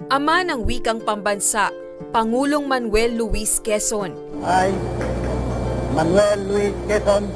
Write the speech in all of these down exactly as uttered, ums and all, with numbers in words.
Ama ng wikang pambansa, Pangulong Manuel Luis Quezon. I, Manuel Luis Quezon,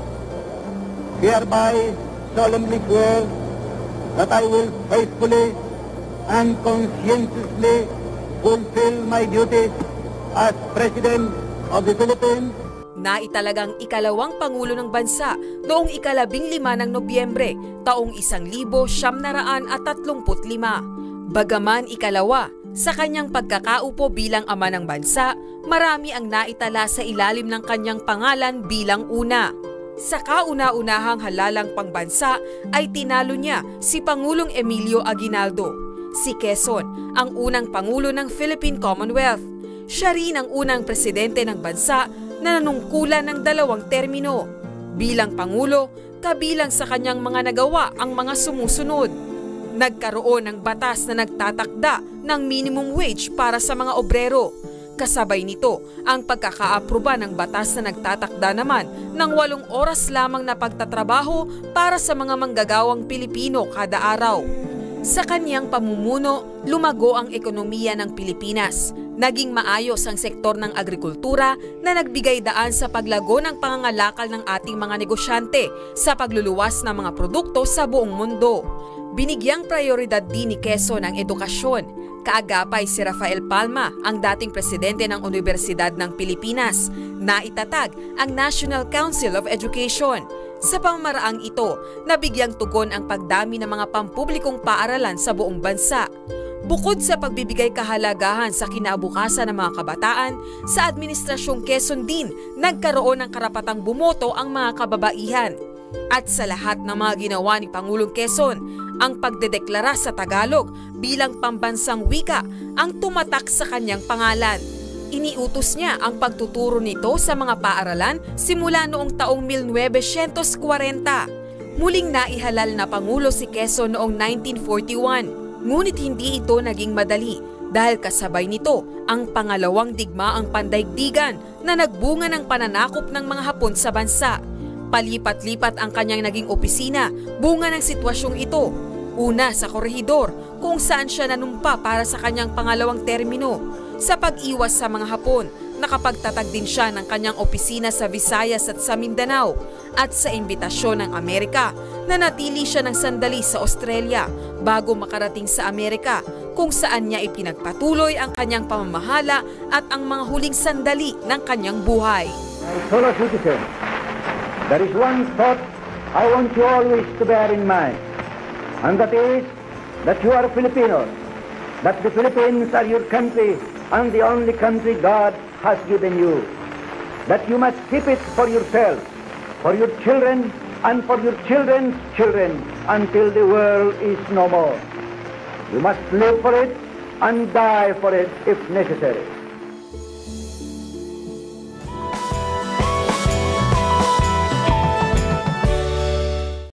hereby solemnly swear that I will faithfully and conscientiously fulfill my duties as President of the Philippines. Naitalagang ikalawang Pangulo ng Bansa noong ikalabing lima ng Nobyembre, taong isang libo siyam na raan at tatlumput lima. Bagaman ikalawa, sa kanyang pagkakaupo bilang ama ng bansa, marami ang naitala sa ilalim ng kanyang pangalan bilang una. Sa kauna-unahang halalang pangbansa ay tinalo niya si Pangulong Emilio Aguinaldo. Si Quezon, ang unang Pangulo ng Philippine Commonwealth. Siya rin ang unang presidente ng bansa na nanungkulan ng dalawang termino. Bilang Pangulo, kabilang sa kanyang mga nagawa ang mga sumusunod. Nagkaroon ng batas na nagtatakda ng minimum wage para sa mga obrero. Kasabay nito ang pagkakaaproba ng batas na nagtatakda naman ng walong oras lamang na pagtatrabaho para sa mga manggagawang Pilipino kada araw. Sa kanyang pamumuno, lumago ang ekonomiya ng Pilipinas. Naging maayos ang sektor ng agrikultura na nagbigay daan sa paglago ng pangangalakal ng ating mga negosyante sa pagluluwas ng mga produkto sa buong mundo. Binigyang prioridad din ni Quezon ang edukasyon. Kaagapay si Rafael Palma, ang dating presidente ng Universidad ng Pilipinas, na itatag ang National Council of Education. Sa pamamaraang ito, nabigyang tugon ang pagdami ng mga pampublikong paaralan sa buong bansa. Bukod sa pagbibigay kahalagahan sa kinabukasan ng mga kabataan, sa Administrasyong Quezon din nagkaroon ng karapatang bumoto ang mga kababaihan. At sa lahat ng mga ginawa ni Pangulong Quezon, ang pagdedeklara sa Tagalog bilang pambansang wika ang tumatak sa kanyang pangalan. Iniutos niya ang pagtuturo nito sa mga paaralan simula noong taong mil nuwebesyentos kuwarenta. Muling naihalal na Pangulo si Quezon noong nineteen forty-one. Ngunit hindi ito naging madali dahil kasabay nito ang pangalawang digmaang pandaigdigan na nagbunga ng pananakop ng mga Hapon sa bansa. Palipat-lipat ang kanyang naging opisina, bunga ng sitwasyong ito. Una sa Korehidor, kung saan siya nanumpa para sa kanyang pangalawang termino. Sa pag-iwas sa mga Hapon, nakapagtatag din siya ng kanyang opisina sa Visayas at sa Mindanao. At sa imbitasyon ng Amerika, nanatili siya ng sandali sa Australia bago makarating sa Amerika, kung saan niya ipinagpatuloy ang kanyang pamamahala at ang mga huling sandali ng kanyang buhay. My fellow citizens, there is one thought I want you always to bear in mind, and that is that you are Filipinos, that the Philippines are your country and the only country God has given you, that you must keep it for yourself, for your children, and for your children's children until the world is no more. You must live for it and die for it if necessary.